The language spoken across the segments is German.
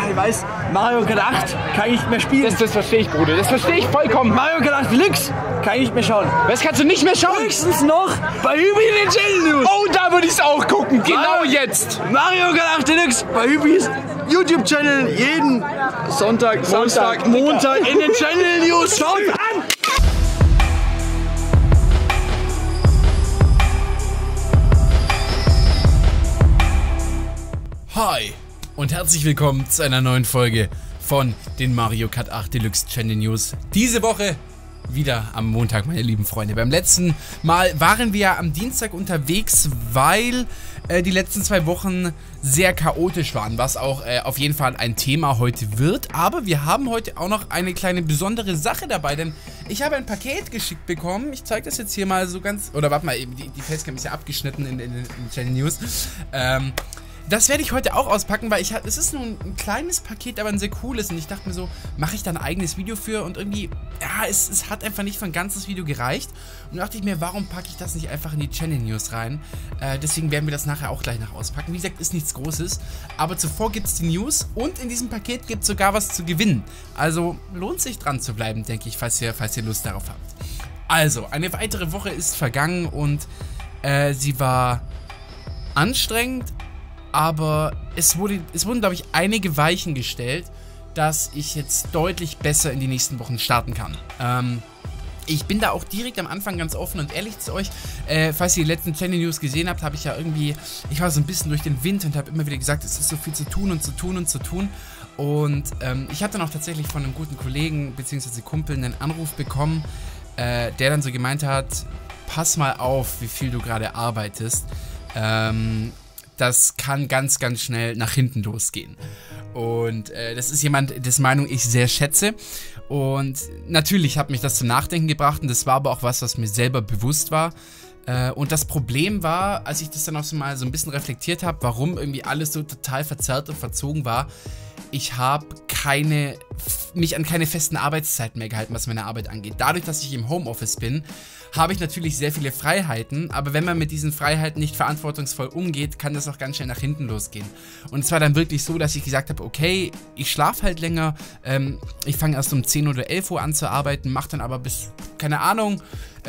ich weiß, Mario Kart 8 kann ich nicht mehr spielen. Das verstehe ich, Bruder. Das verstehe ich vollkommen. Mario Kart 8 Deluxe kann ich nicht mehr schauen. Was kannst du nicht mehr schauen? Höchstens noch bei Hübi den Channel News. Oh, da würde ich es auch gucken. Genau jetzt. Mario Kart 8 Deluxe bei Hübis YouTube-Channel jeden Sonntag, Samstag, Montag in den Channel News. Schaut an! Hi und herzlich willkommen zu einer neuen Folge von den Mario Kart 8 Deluxe Channel News. Diese Woche wieder am Montag, meine lieben Freunde. Beim letzten Mal waren wir ja am Dienstag unterwegs, weil die letzten 2 Wochen sehr chaotisch waren, was auch auf jeden Fall ein Thema heute wird. Aber wir haben heute auch noch eine kleine besondere Sache dabei, denn ich habe ein Paket geschickt bekommen. Ich zeige das jetzt hier mal so ganz, oder warte mal, die Facecam ist ja abgeschnitten in den Channel News. Das werde ich heute auch auspacken, weil es ist nur ein kleines Paket, aber ein sehr cooles. Und ich dachte mir so, mache ich da ein eigenes Video für? Und irgendwie, ja, es hat einfach nicht für ein ganzes Video gereicht. Und da dachte ich mir, warum packe ich das nicht einfach in die Channel News rein? Deswegen werden wir das nachher auch gleich noch auspacken. Wie gesagt, ist nichts Großes. Aber zuvor gibt es die News und in diesem Paket gibt es sogar was zu gewinnen. Also lohnt sich dran zu bleiben, denke ich, falls ihr Lust darauf habt. Also, eine weitere Woche ist vergangen und sie war anstrengend. Aber es wurden, glaube ich, einige Weichen gestellt, dass ich jetzt deutlich besser in die nächsten Wochen starten kann. Ich bin da auch direkt am Anfang ganz offen und ehrlich zu euch. Falls ihr die letzten Channel News gesehen habt, habe ich ja irgendwie, ich war so ein bisschen durch den Wind und habe immer wieder gesagt, es ist so viel zu tun und zu tun und zu tun. Und ich habe dann auch tatsächlich von einem guten Kollegen bzw. Kumpel einen Anruf bekommen, der dann so gemeint hat, pass mal auf, wie viel du gerade arbeitest. Das kann ganz, ganz schnell nach hinten losgehen. Und das ist jemand, dessen Meinung ich sehr schätze. Und natürlich hat mich das zum Nachdenken gebracht. Und das war aber auch was mir selber bewusst war. Und das Problem war, als ich das dann auch so mal so ein bisschen reflektiert habe, warum irgendwie alles so total verzerrt und verzogen war. Ich habe mich an keine festen Arbeitszeiten mehr gehalten, was meine Arbeit angeht. Dadurch, dass ich im Homeoffice bin, habe ich natürlich sehr viele Freiheiten, aber wenn man mit diesen Freiheiten nicht verantwortungsvoll umgeht, kann das auch ganz schnell nach hinten losgehen. Und es war dann wirklich so, dass ich gesagt habe, okay, ich schlafe halt länger, ich fange erst um 10 oder 11 Uhr an zu arbeiten, mache dann aber bis, keine Ahnung,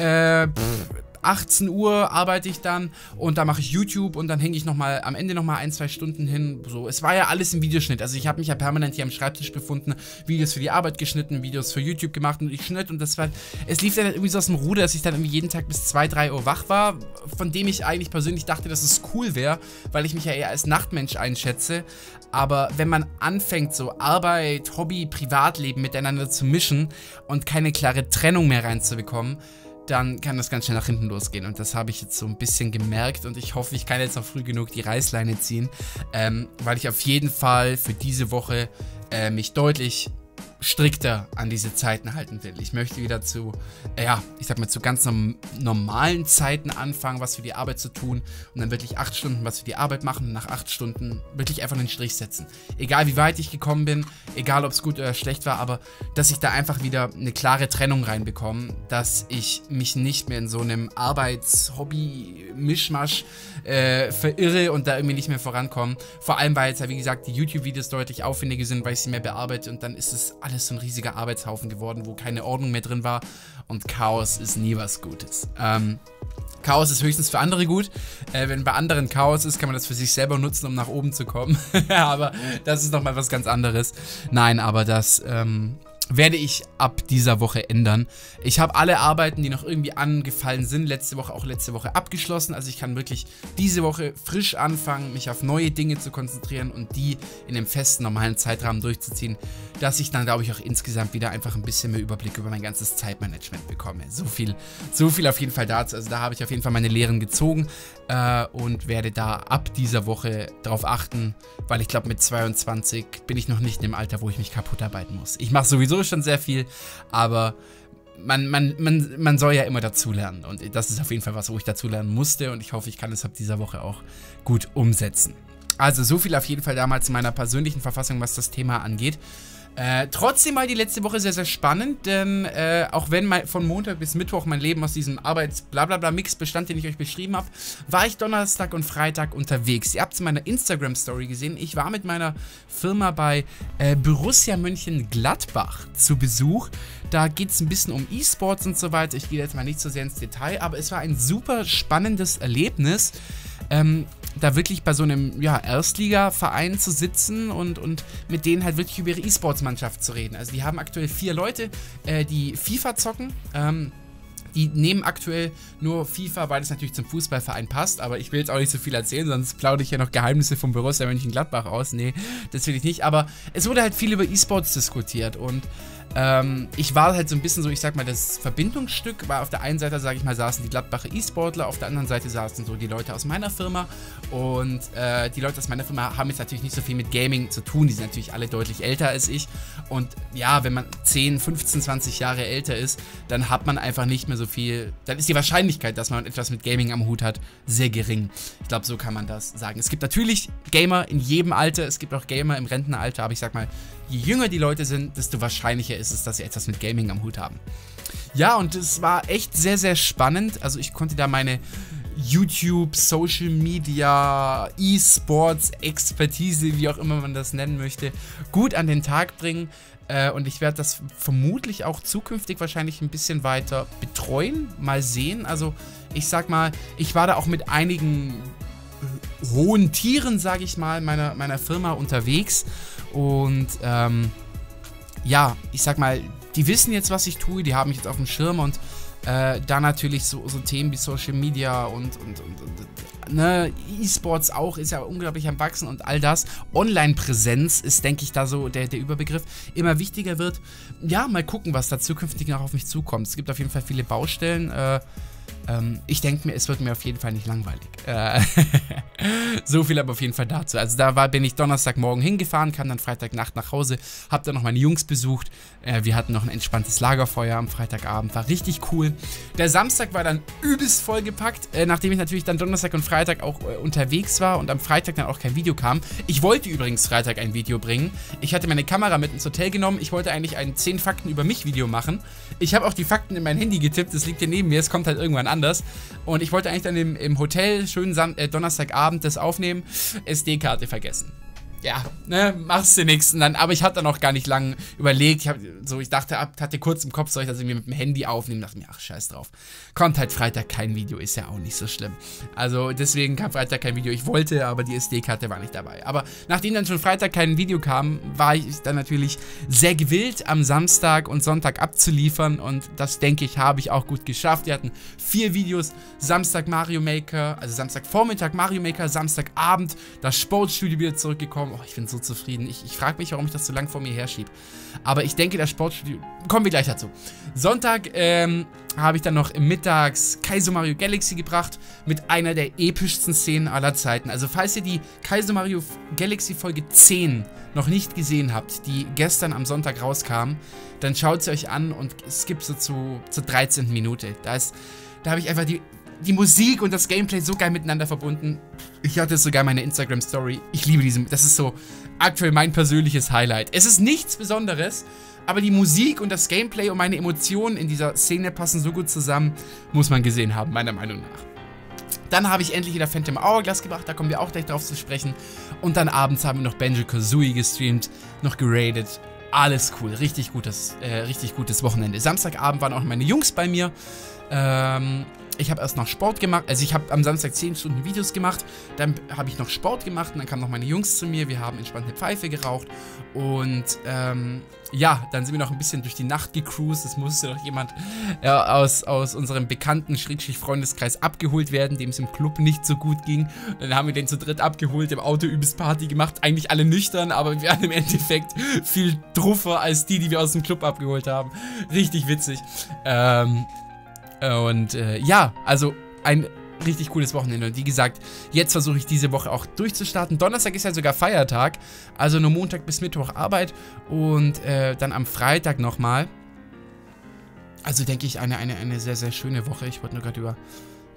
18 Uhr arbeite ich dann und da mache ich YouTube und dann hänge ich am Ende nochmal 1-2 Stunden hin. So, es war ja alles im Videoschnitt. Also ich habe mich ja permanent hier am Schreibtisch befunden, Videos für die Arbeit geschnitten, Videos für YouTube gemacht und ich schnitt und es lief dann irgendwie so aus dem Ruder, dass ich dann irgendwie jeden Tag bis 2-3 Uhr wach war, von dem ich eigentlich persönlich dachte, dass es cool wäre, weil ich mich ja eher als Nachtmensch einschätze. Aber wenn man anfängt, so Arbeit, Hobby, Privatleben miteinander zu mischen und keine klare Trennung mehr reinzubekommen, dann kann das ganz schnell nach hinten losgehen. Und das habe ich jetzt so ein bisschen gemerkt und ich hoffe, ich kann jetzt noch früh genug die Reißleine ziehen, weil ich auf jeden Fall für diese Woche mich deutlich strikter an diese Zeiten halten will. Ich möchte wieder zu ganz normalen Zeiten anfangen, was für die Arbeit zu tun und dann wirklich 8 Stunden was für die Arbeit machen und nach 8 Stunden wirklich einfach einen Strich setzen. Egal wie weit ich gekommen bin, egal ob es gut oder schlecht war, aber dass ich da einfach wieder eine klare Trennung reinbekomme, dass ich mich nicht mehr in so einem Arbeits-Hobby-Mischmasch verirre und da irgendwie nicht mehr vorankomme. Vor allem, weil jetzt ja wie gesagt die YouTube-Videos deutlich aufwendiger sind, weil ich sie mehr bearbeite und dann ist es alles so ein riesiger Arbeitshaufen geworden, wo keine Ordnung mehr drin war und Chaos ist nie was Gutes. Chaos ist höchstens für andere gut. Wenn bei anderen Chaos ist, kann man das für sich selber nutzen, um nach oben zu kommen. Aber das ist nochmal was ganz anderes. Nein, aber das werde ich ab dieser Woche ändern. Ich habe alle Arbeiten, die noch irgendwie angefallen sind, letzte Woche abgeschlossen. Also ich kann wirklich diese Woche frisch anfangen, mich auf neue Dinge zu konzentrieren und die in einem festen, normalen Zeitrahmen durchzuziehen, dass ich dann, glaube ich, auch insgesamt wieder einfach ein bisschen mehr Überblick über mein ganzes Zeitmanagement bekomme. So viel auf jeden Fall dazu. Also da habe ich auf jeden Fall meine Lehren gezogen und werde da ab dieser Woche drauf achten, weil ich glaube, mit 22 bin ich noch nicht in dem Alter, wo ich mich kaputt arbeiten muss. Ich mache sowieso schon sehr viel, aber man soll ja immer dazulernen und das ist auf jeden Fall was, wo ich dazulernen musste und ich hoffe, ich kann es ab dieser Woche auch gut umsetzen. Also so viel auf jeden Fall damals in meiner persönlichen Verfassung, was das Thema angeht. Trotzdem war die letzte Woche sehr, sehr spannend, denn auch wenn von Montag bis Mittwoch mein Leben aus diesem Arbeits-Blablabla-Mix bestand, den ich euch beschrieben habe, war ich Donnerstag und Freitag unterwegs. Ihr habt es in meiner Instagram-Story gesehen. Ich war mit meiner Firma bei Borussia Mönchengladbach zu Besuch. Da geht es ein bisschen um E-Sports und so weiter. Ich gehe jetzt mal nicht so sehr ins Detail, aber es war ein super spannendes Erlebnis, da wirklich bei so einem Erstliga-Verein zu sitzen und mit denen halt wirklich über ihre E-Sports-Mannschaft zu reden. Also die haben aktuell 4 Leute, die FIFA zocken. Die nehmen aktuell nur FIFA, weil es natürlich zum Fußballverein passt, aber ich will jetzt auch nicht so viel erzählen, sonst plaudere ich ja noch Geheimnisse von Borussia Mönchengladbach aus. Nee, das will ich nicht, aber es wurde halt viel über E-Sports diskutiert und ich war halt so ein bisschen so, ich sag mal, das Verbindungsstück, weil auf der einen Seite, sage ich mal, saßen die Gladbacher E-Sportler, auf der anderen Seite saßen so die Leute aus meiner Firma und die Leute aus meiner Firma haben jetzt natürlich nicht so viel mit Gaming zu tun, die sind natürlich alle deutlich älter als ich und ja, wenn man 10, 15, 20 Jahre älter ist, dann hat man einfach nicht mehr so viel, dann ist die Wahrscheinlichkeit, dass man etwas mit Gaming am Hut hat, sehr gering. Ich glaube, so kann man das sagen. Es gibt natürlich Gamer in jedem Alter, es gibt auch Gamer im Rentenalter, aber ich sag mal, je jünger die Leute sind, desto wahrscheinlicher ist es, dass sie etwas mit Gaming am Hut haben. Ja, und es war echt sehr, sehr spannend. Also ich konnte da meine YouTube, Social Media, E-Sports, Expertise, wie auch immer man das nennen möchte, gut an den Tag bringen. Und ich werde das vermutlich auch zukünftig wahrscheinlich ein bisschen weiter betreuen. Mal sehen. Also ich sag mal, ich war da auch mit einigen hohen Tieren, sage ich mal, meiner Firma unterwegs. Und ja, ich sag mal, die wissen jetzt, was ich tue, die haben mich jetzt auf dem Schirm und da natürlich so Themen wie Social Media und ne, E-Sports auch, ist ja unglaublich am Wachsen und all das. Online-Präsenz ist, denke ich, da so der Überbegriff, immer wichtiger wird. Ja, mal gucken, was da zukünftig noch auf mich zukommt. Es gibt auf jeden Fall viele Baustellen. Ich denke mir, es wird mir auf jeden Fall nicht langweilig. So viel aber auf jeden Fall dazu. Also da bin ich Donnerstagmorgen hingefahren, kam dann Freitagnacht nach Hause, hab dann noch meine Jungs besucht. Wir hatten noch ein entspanntes Lagerfeuer am Freitagabend, war richtig cool. Der Samstag war dann übelst vollgepackt, nachdem ich natürlich dann Donnerstag und Freitag auch unterwegs war und am Freitag dann auch kein Video kam. Ich wollte übrigens Freitag ein Video bringen. Ich hatte meine Kamera mit ins Hotel genommen. Ich wollte eigentlich ein 10 Fakten über mich Video machen. Ich habe auch die Fakten in mein Handy getippt, das liegt hier neben mir, es kommt halt irgendwann anders. Und ich wollte eigentlich dann im Hotel schön Donnerstagabend das aufnehmen, SD-Karte vergessen. Ja, ne, machst du nix. Aber ich hatte dann auch gar nicht lange überlegt. Ich hatte kurz im Kopf, soll ich das irgendwie mit dem Handy aufnehmen? Dachte mir, ach, scheiß drauf. Kommt halt Freitag kein Video, ist ja auch nicht so schlimm. Also deswegen kam Freitag kein Video. Ich wollte, aber die SD-Karte war nicht dabei. Aber nachdem dann schon Freitag kein Video kam, war ich dann natürlich sehr gewillt, am Samstag und Sonntag abzuliefern. Und das, denke ich, habe ich auch gut geschafft. Wir hatten 4 Videos. Samstag Mario Maker, also Samstagvormittag Mario Maker, Samstagabend das Sportstudio wieder zurückgekommen. Oh, ich bin so zufrieden. Ich frage mich, warum ich das so lang vor mir herschiebe. Aber ich denke, das Sportstudio... Kommen wir gleich dazu. Sonntag habe ich dann noch mittags Kaizo Mario Galaxy gebracht mit einer der epischsten Szenen aller Zeiten. Also falls ihr die Kaizo Mario Galaxy Folge 10 noch nicht gesehen habt, die gestern am Sonntag rauskam, dann schaut sie euch an und skippt so zur 13. Minute. Da habe ich einfach die Musik und das Gameplay so geil miteinander verbunden. Ich hatte sogar meine Instagram-Story. Ich liebe das ist so aktuell mein persönliches Highlight. Es ist nichts Besonderes, aber die Musik und das Gameplay und meine Emotionen in dieser Szene passen so gut zusammen, muss man gesehen haben, meiner Meinung nach. Dann habe ich endlich wieder Phantom Hourglass gebracht, da kommen wir auch gleich drauf zu sprechen. Und dann abends haben wir noch Banjo-Kazooie gestreamt, noch geradet. Alles cool, richtig gutes Wochenende. Samstagabend waren auch meine Jungs bei mir. Ich habe erst noch Sport gemacht, also ich habe am Samstag 10 Stunden Videos gemacht, dann habe ich noch Sport gemacht und dann kamen noch meine Jungs zu mir, wir haben entspannt eine Pfeife geraucht und ja, dann sind wir noch ein bisschen durch die Nacht gecruised, es musste doch jemand aus unserem bekannten Freundeskreis abgeholt werden, dem es im Club nicht so gut ging. Dann haben wir den zu dritt abgeholt, im Auto übelst Party gemacht, eigentlich alle nüchtern, aber wir waren im Endeffekt viel druffer als die wir aus dem Club abgeholt haben. Richtig witzig. Ja, also ein richtig cooles Wochenende. Und wie gesagt, jetzt versuche ich diese Woche auch durchzustarten. Donnerstag ist ja sogar Feiertag, also nur Montag bis Mittwoch Arbeit und dann am Freitag nochmal. Also denke ich, eine sehr, sehr schöne Woche. Ich wollte nur gerade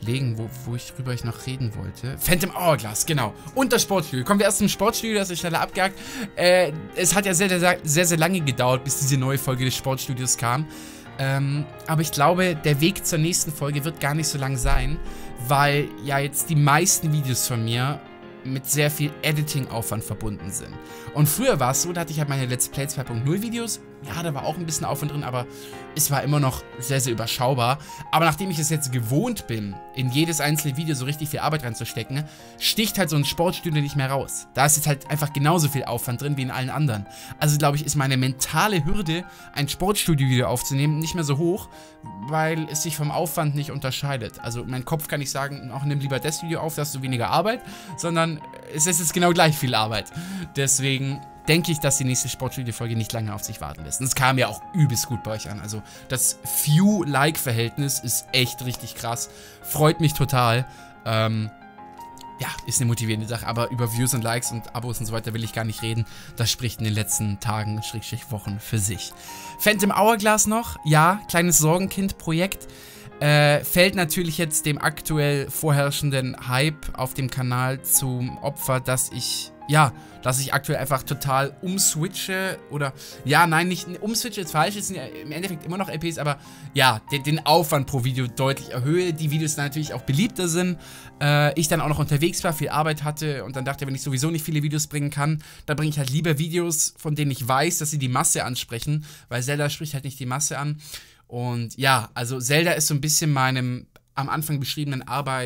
worüber ich noch reden wollte. Phantom Hourglass, genau. Und das Sportstudio. Kommen wir erst zum Sportstudio, das ist schneller abgehakt. Es hat ja sehr lange gedauert, bis diese neue Folge des Sportstudios kam. Aber ich glaube, der Weg zur nächsten Folge wird gar nicht so lang sein, weil ja jetzt die meisten Videos von mir mit sehr viel Editing-Aufwand verbunden sind. Und früher war es so, da hatte ich halt meine Let's Play 2.0 Videos. Ja, da war auch ein bisschen Aufwand drin, aber es war immer noch sehr, sehr überschaubar. Aber nachdem ich es jetzt gewohnt bin, in jedes einzelne Video so richtig viel Arbeit reinzustecken, sticht halt so ein Sportstudio nicht mehr raus. Da ist jetzt halt einfach genauso viel Aufwand drin wie in allen anderen. Also glaube ich, ist meine mentale Hürde, ein Sportstudio-Video aufzunehmen, nicht mehr so hoch, weil es sich vom Aufwand nicht unterscheidet. Also mein Kopf kann nicht sagen, auch nimm lieber das Video auf, da hast du weniger Arbeit, sondern es ist jetzt genau gleich viel Arbeit. Deswegen denke ich, dass die nächste Sportstudio-Folge nicht lange auf sich warten lässt. Und es kam ja auch übelst gut bei euch an. Also das View-Like-Verhältnis ist echt richtig krass. Freut mich total. Ja, ist eine motivierende Sache. Aber über Views und Likes und Abos und so weiter will ich gar nicht reden. Das spricht in den letzten Tagen, Wochen für sich. Phantom Hourglass noch. Ja, kleines Sorgenkind-Projekt. Fällt natürlich jetzt dem aktuell vorherrschenden Hype auf dem Kanal zum Opfer, dass ich aktuell einfach total umswitche oder, ja, nein, nicht umswitche, ist falsch, es sind ja im Endeffekt immer noch LPs, aber ja, den Aufwand pro Video deutlich erhöhe, die Videos dann natürlich auch beliebter sind, ich dann auch noch unterwegs war, viel Arbeit hatte und dann dachte, wenn ich sowieso nicht viele Videos bringen kann, dann bringe ich halt lieber Videos, von denen ich weiß, dass sie die Masse ansprechen, weil Zelda spricht halt nicht die Masse an. Und ja, also Zelda ist so ein bisschen meinem am Anfang beschriebenen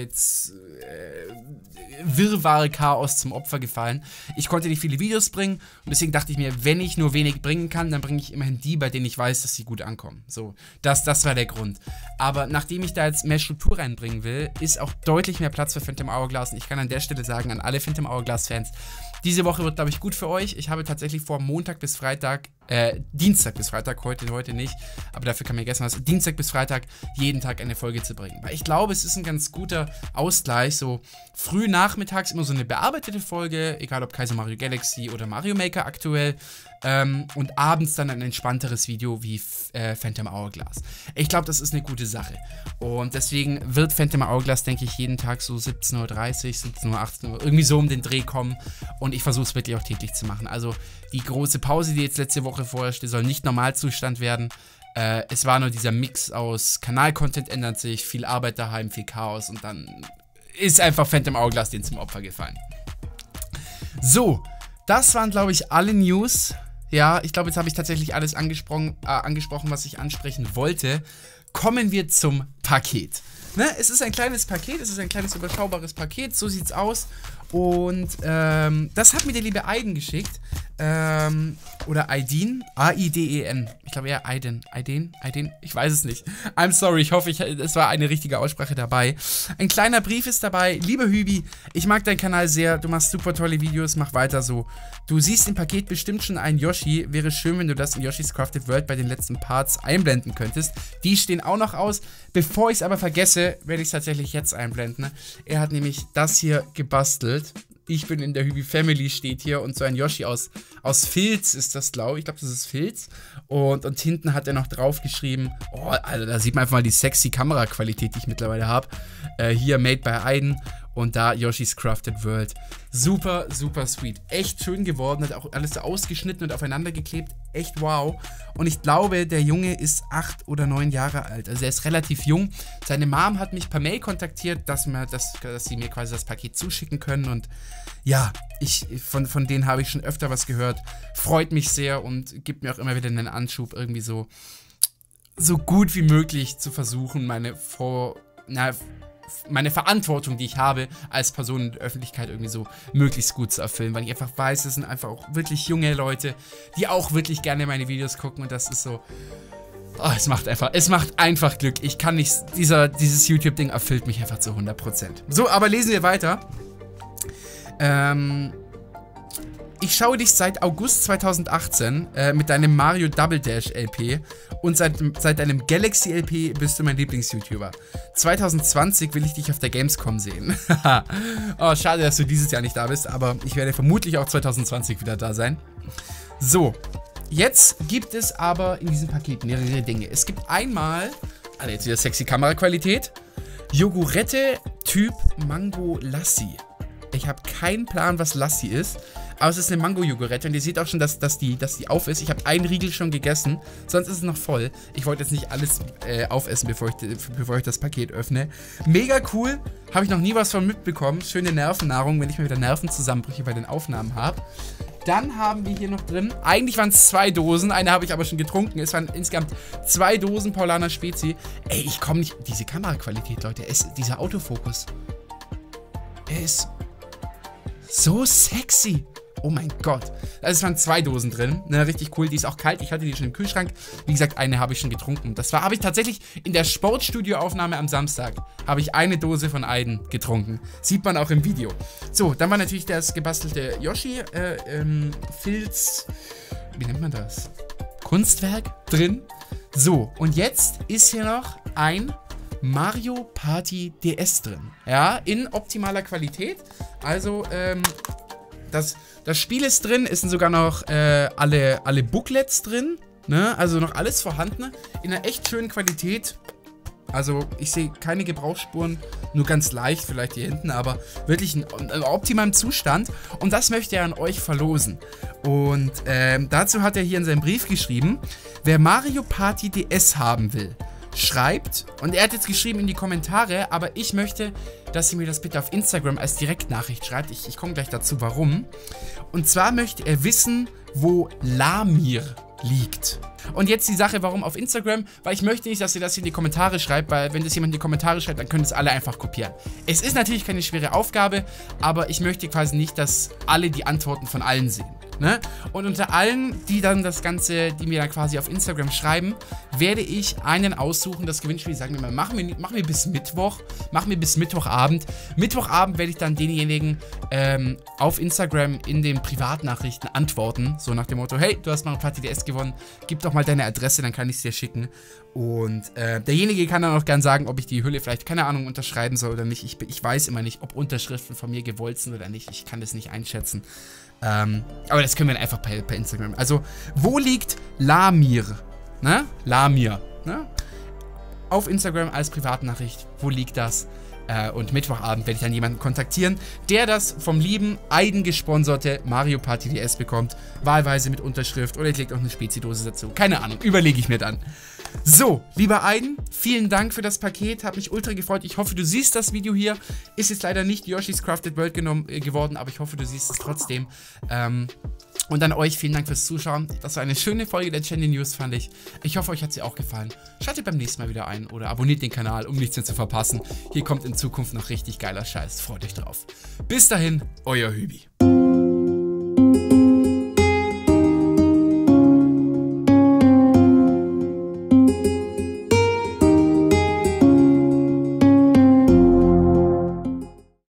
Wirrwarr-Chaos zum Opfer gefallen. Ich konnte nicht viele Videos bringen und deswegen dachte ich mir, wenn ich nur wenig bringen kann, dann bringe ich immerhin die, bei denen ich weiß, dass sie gut ankommen. So, das war der Grund. Aber nachdem ich da jetzt mehr Struktur reinbringen will, ist auch deutlich mehr Platz für Phantom Hourglass und ich kann an der Stelle sagen, an alle Phantom Hourglass-Fans, diese Woche wird, glaube ich, gut für euch. Ich habe tatsächlich vor Dienstag bis Freitag, heute nicht, aber dafür kann mir gestern was, Dienstag bis Freitag jeden Tag eine Folge zu bringen. Weil ich glaube, es ist ein ganz guter Ausgleich, so früh nachmittags immer so eine bearbeitete Folge, egal ob Kaiser Mario Galaxy oder Mario Maker aktuell, und abends dann ein entspannteres Video wie Phantom Hourglass. Ich glaube, das ist eine gute Sache. Und deswegen wird Phantom Hourglass, denke ich, jeden Tag so 17:30 Uhr, 17 Uhr, 18 Uhr, irgendwie so um den Dreh kommen. Und ich versuche es wirklich auch täglich zu machen. Also die große Pause, die jetzt letzte Woche vorherrschte, soll nicht Normalzustand werden. Es war nur dieser Mix aus Kanal-Content ändert sich, viel Arbeit daheim, viel Chaos und dann ist einfach Phantom Hourglass denen zum Opfer gefallen. So, das waren, glaube ich, alle News. Ja, ich glaube, jetzt habe ich tatsächlich alles angesprochen, was ich ansprechen wollte. Kommen wir zum Paket. Ne? Es ist ein kleines Paket, es ist ein kleines überschaubares Paket, so sieht's aus. Und das hat mir der liebe Aiden geschickt. Oder Aiden, A-I-D-E-N. Ich glaube eher Aiden, ich weiß es nicht. I'm sorry, ich hoffe, es war eine richtige Aussprache dabei. Ein kleiner Brief ist dabei. Lieber Hübi, ich mag deinen Kanal sehr, du machst super tolle Videos, mach weiter so. Du siehst im Paket bestimmt schon einen Yoshi, wäre schön, wenn du das in Yoshi's Crafted World bei den letzten Parts einblenden könntest. Die stehen auch noch aus. Bevor ich es aber vergesse, werde ich es tatsächlich jetzt einblenden. Er hat nämlich das hier gebastelt. Ich bin in der Hübi Family steht hier und so ein Yoshi aus Filz ist das, glaube ich. Ich glaube, das ist Filz. Und hinten hat er noch drauf geschrieben, oh, also da sieht man einfach mal die sexy Kameraqualität, die ich mittlerweile habe. Hier Made by Aiden und da Yoshi's Crafted World. Super, super sweet. Echt schön geworden, hat auch alles so ausgeschnitten und aufeinander geklebt. Echt wow. Und ich glaube, der Junge ist 8 oder 9 Jahre alt. Also er ist relativ jung. Seine Mom hat mich per Mail kontaktiert, dass sie mir quasi das Paket zuschicken können. Und ja, von denen habe ich schon öfter was gehört. Freut mich sehr und gibt mir auch immer wieder einen Anschub, irgendwie so gut wie möglich zu versuchen, meine Verantwortung, die ich habe, als Person in der Öffentlichkeit irgendwie so möglichst gut zu erfüllen, weil ich einfach weiß, es sind einfach auch wirklich junge Leute, die auch wirklich gerne meine Videos gucken und das ist so, oh, es macht einfach Glück. Ich kann nicht, dieses YouTube-Ding erfüllt mich einfach zu 100%. So, aber lesen wir weiter. Ich schaue dich seit August 2018 mit deinem Mario Double Dash LP und seit deinem Galaxy LP bist du mein Lieblings-YouTuber. 2020 will ich dich auf der Gamescom sehen. Oh, schade, dass du dieses Jahr nicht da bist, aber ich werde vermutlich auch 2020 wieder da sein. So, jetzt gibt es aber in diesem Paket mehrere Dinge. Es gibt einmal, also jetzt wieder sexy Kameraqualität, Jogurette Typ Mango Lassi. Ich habe keinen Plan, was Lassi ist. Aber es ist eine Mango-Jogurette und ihr seht auch schon, dass die auf ist. Ich habe einen Riegel schon gegessen, sonst ist es noch voll. Ich wollte jetzt nicht alles aufessen, bevor ich das Paket öffne. Mega cool, habe ich noch nie was von mitbekommen. Schöne Nervennahrung, wenn ich mal wieder Nervenzusammenbrüche bei den Aufnahmen habe. Dann haben wir hier noch drin, eigentlich waren es 2 Dosen, eine habe ich aber schon getrunken. Es waren insgesamt 2 Dosen Paulaner Spezi. Ey, ich komme nicht, diese Kameraqualität, Leute, dieser Autofokus. Er ist so sexy. Oh mein Gott. Also es waren 2 Dosen drin. Ne, richtig cool. Die ist auch kalt. Ich hatte die schon im Kühlschrank. Wie gesagt, eine habe ich schon getrunken. Das habe ich tatsächlich in der Sportstudio-Aufnahme am Samstag. Habe ich eine Dose von Aiden getrunken. Sieht man auch im Video. So, dann war natürlich das gebastelte Yoshi Filz. Wie nennt man das? Kunstwerk drin. So, und jetzt ist hier noch ein Mario Party DS drin. Ja, in optimaler Qualität. Also, das Spiel ist drin, es sind sogar noch alle Booklets drin, ne? Also noch alles vorhanden, in einer echt schönen Qualität. Also ich sehe keine Gebrauchsspuren, nur ganz leicht vielleicht hier hinten, aber wirklich in optimalem Zustand. Und das möchte er an euch verlosen. Und dazu hat er hier in seinem Brief geschrieben, wer Mario Party DS haben will, schreibt, und er hat jetzt geschrieben in die Kommentare, aber ich möchte, dass ihr mir das bitte auf Instagram als Direktnachricht schreibt. Ich komme gleich dazu, warum. Und zwar möchte er wissen, wo Lamir liegt. Und jetzt die Sache, warum auf Instagram, weil ich möchte nicht, dass ihr das in die Kommentare schreibt, weil wenn das jemand in die Kommentare schreibt, dann können es alle einfach kopieren. Es ist natürlich keine schwere Aufgabe, aber ich möchte quasi nicht, dass alle die Antworten von allen sehen. Ne? Und unter allen, die dann das Ganze, die mir dann quasi auf Instagram schreiben, werde ich einen aussuchen, das Gewinnspiel, sagen wir mal, machen wir bis Mittwoch, machen wir bis Mittwochabend. Mittwochabend werde ich dann denjenigen auf Instagram in den Privatnachrichten antworten, so nach dem Motto, hey, du hast mal ein Party DS gewonnen, gib doch mal deine Adresse, dann kann ich es dir schicken. Und derjenige kann dann auch gern sagen, ob ich die Hülle vielleicht, keine Ahnung, unterschreiben soll oder nicht. Ich weiß immer nicht, ob Unterschriften von mir gewollt sind oder nicht, ich kann das nicht einschätzen. Aber das können wir dann einfach per Instagram. Also, wo liegt Lamir? Ne? Lamir. Ne? Auf Instagram als Privatnachricht. Wo liegt das? Und Mittwochabend werde ich dann jemanden kontaktieren, der das vom lieben Aiden gesponserte Mario Party DS bekommt. Wahlweise mit Unterschrift oder ich lege auch eine Spezi-Dose dazu. Keine Ahnung, überlege ich mir dann. So, lieber Aiden, vielen Dank für das Paket, hat mich ultra gefreut. Ich hoffe, du siehst das Video hier. Ist jetzt leider nicht Yoshi's Crafted World geworden, aber ich hoffe, du siehst es trotzdem. Und an euch, vielen Dank fürs Zuschauen. Das war eine schöne Folge der Channel News, fand ich. Ich hoffe, euch hat sie auch gefallen. Schaltet beim nächsten Mal wieder ein oder abonniert den Kanal, um nichts mehr zu verpassen. Hier kommt in Zukunft noch richtig geiler Scheiß. Freut euch drauf. Bis dahin, euer Hübi.